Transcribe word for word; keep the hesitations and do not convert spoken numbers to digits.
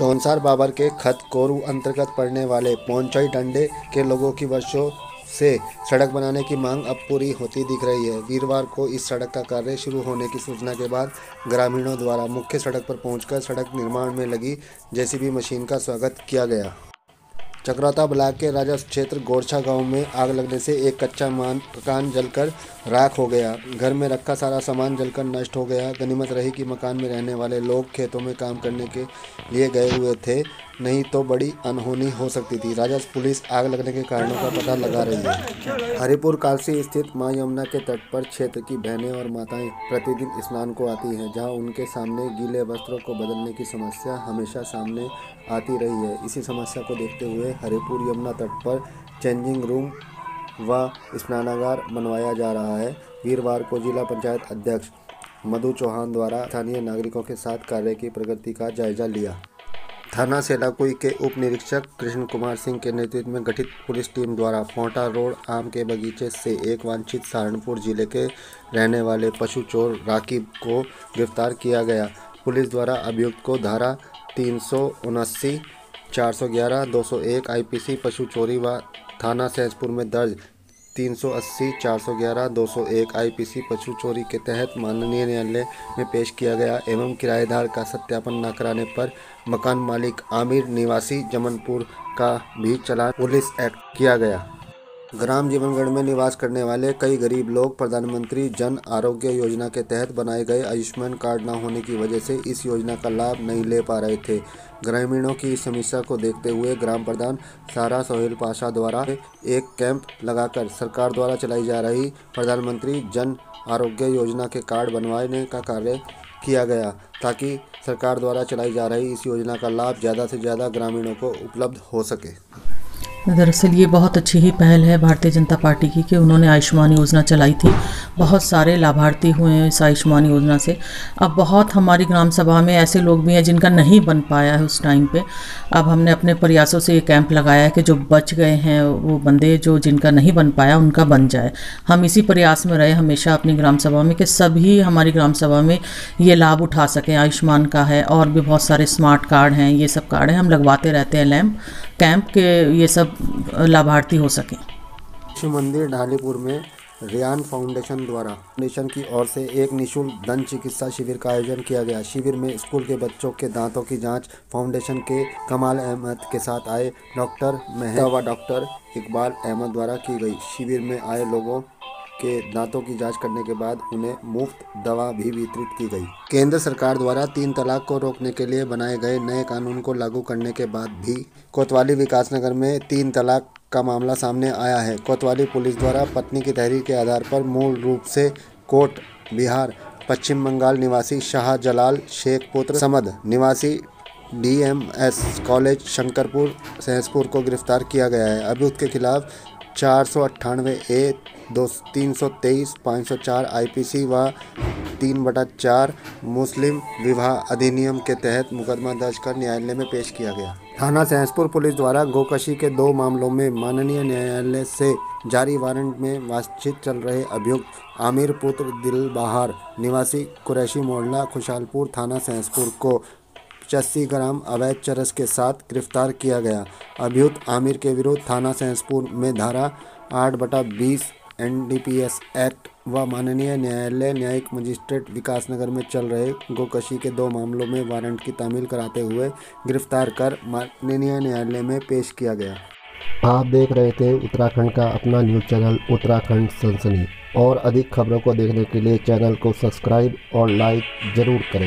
चौनसार बाबर के खत कोरू अंतर्गत पड़ने वाले पौंचई डंडे के लोगों की वर्षों से सड़क बनाने की मांग अब पूरी होती दिख रही है। वीरवार को इस सड़क का कार्य शुरू होने की सूचना के बाद ग्रामीणों द्वारा मुख्य सड़क पर पहुंचकर सड़क निर्माण में लगी जेसीबी मशीन का स्वागत किया गया। चकराता ब्लॉक के राजस्व क्षेत्र गोरछा गांव में आग लगने से एक कच्चा मकान जलकर राख हो गया। घर में रखा सारा सामान जलकर नष्ट हो गया। गनीमत रही कि मकान में रहने वाले लोग खेतों में काम करने के लिए गए हुए थे, नहीं तो बड़ी अनहोनी हो सकती थी। राजस्व पुलिस आग लगने के कारणों का पता लगा रही है। हरिपुर कालसी स्थित मां यमुना के तट पर क्षेत्र की बहनें और माताएं प्रतिदिन स्नान को आती हैं, जहां उनके सामने गीले वस्त्रों को बदलने की समस्या हमेशा सामने आती रही है। इसी समस्या को देखते हुए हरिपुर यमुना तट पर चेंजिंग रूम व स्नानागार बनवाया जा रहा है। वीरवार को जिला पंचायत अध्यक्ष मधु चौहान द्वारा स्थानीय नागरिकों के साथ कार्य की प्रगति का जायजा लिया। थाना सेलाकुई के उप निरीक्षक कृष्ण कुमार सिंह के नेतृत्व में गठित पुलिस टीम द्वारा फोंटा रोड आम के बगीचे से एक वांछित सहारनपुर जिले के रहने वाले पशु चोर राकिब को गिरफ्तार किया गया। पुलिस द्वारा अभियुक्त को धारा तीन सौ उनासी, चार सौ ग्यारह, दो सौ एक आईपीसी पशु चोरी व थाना सहसपुर में दर्ज तीन सौ अस्सी, चार सौ ग्यारह, दो सौ एक आईपीसी पशु चोरी के तहत माननीय न्यायालय में पेश किया गया एवं किराएदार का सत्यापन न कराने पर मकान मालिक आमिर निवासी जमनपुर का भी चालान पुलिस एक्ट किया गया। ग्राम जीवनगढ़ में निवास करने वाले कई गरीब लोग प्रधानमंत्री जन आरोग्य योजना के तहत बनाए गए आयुष्मान कार्ड न होने की वजह से इस योजना का लाभ नहीं ले पा रहे थे। ग्रामीणों की इस समस्या को देखते हुए ग्राम प्रधान सारा सोहेल पाशा द्वारा एक कैंप लगाकर सरकार द्वारा चलाई जा रही प्रधानमंत्री जन आरोग्य योजना के कार्ड बनवाने का कार्य किया गया, ताकि सरकार द्वारा चलाई जा रही इस योजना का लाभ ज़्यादा से ज़्यादा ग्रामीणों को उपलब्ध हो सके। दरअसल ये बहुत अच्छी ही पहल है भारतीय जनता पार्टी की कि उन्होंने आयुष्मान योजना चलाई थी। बहुत सारे लाभार्थी हुए हैं इस आयुष्मान योजना से। अब बहुत हमारी ग्राम सभा में ऐसे लोग भी हैं जिनका नहीं बन पाया है उस टाइम पे। अब हमने अपने प्रयासों से ये कैंप लगाया है कि जो बच गए हैं वो बंदे जो जिनका नहीं बन पाया उनका बन जाए। हम इसी प्रयास में रहे हमेशा अपनी ग्राम सभा में कि सभी हमारी ग्राम सभा में ये लाभ उठा सकें। आयुष्मान का है और भी बहुत सारे स्मार्ट कार्ड हैं, ये सब कार्ड हैं, हम लगवाते रहते हैं लैम्प कैंप के, ये सब लाभार्थी हो सके। शिव मंदिर ढालीपुर में रियान फाउंडेशन द्वारा फाउंडेशन की ओर से एक निःशुल्क दंत चिकित्सा शिविर का आयोजन किया गया। शिविर में स्कूल के बच्चों के दांतों की जांच फाउंडेशन के कमाल अहमद के साथ आए डॉक्टर मेहता व डॉक्टर इकबाल अहमद द्वारा की गई। शिविर में आए लोगों के दांतों की जांच करने के बाद उन्हें मुफ्त दवा भी वितरित की गई। केंद्र सरकार द्वारा तीन तलाक को रोकने के लिए बनाए गए नए कानून को लागू करने के बाद भी कोतवाली विकासनगर में तीन तलाक का मामला सामने आया है। कोतवाली पुलिस द्वारा पत्नी की तहरीर के आधार पर मूल रूप से कोट बिहार पश्चिम बंगाल निवासी शाह जलाल शेख पुत्र समद निवासी डीएमएस कॉलेज शंकरपुर सहसपुर को गिरफ्तार किया गया है। अभियुक्त के खिलाफ चार सौ अट्ठानवे ए दो तीन सौ तेईस पाँच सौ चार आईपीसी व तीन बटा चार मुस्लिम विवाह अधिनियम के तहत मुकदमा दर्ज कर न्यायालय में पेश किया गया। थाना सहसपुर पुलिस द्वारा गोकशी के दो मामलों में माननीय न्यायालय से जारी वारंट में वांछित चल रहे अभियुक्त आमिर पुत्र दिलबहार निवासी कुरैशी मोहल्ला खुशहालपुर थाना सहसपुर को पचासी ग्राम अवैध चरस के साथ गिरफ्तार किया गया। अभियुक्त आमिर के विरुद्ध थाना सहसपुर में धारा आठ बटा बीस एनडीपीएस एक्ट व माननीय न्यायालय न्यायिक मजिस्ट्रेट विकासनगर में चल रहे गोकशी के दो मामलों में वारंट की तामील कराते हुए गिरफ्तार कर माननीय न्यायालय में पेश किया गया। आप देख रहे थे उत्तराखंड का अपना न्यूज़ चैनल उत्तराखंड सनसनी। और अधिक खबरों को देखने के लिए चैनल को सब्सक्राइब और लाइक ज़रूर करें।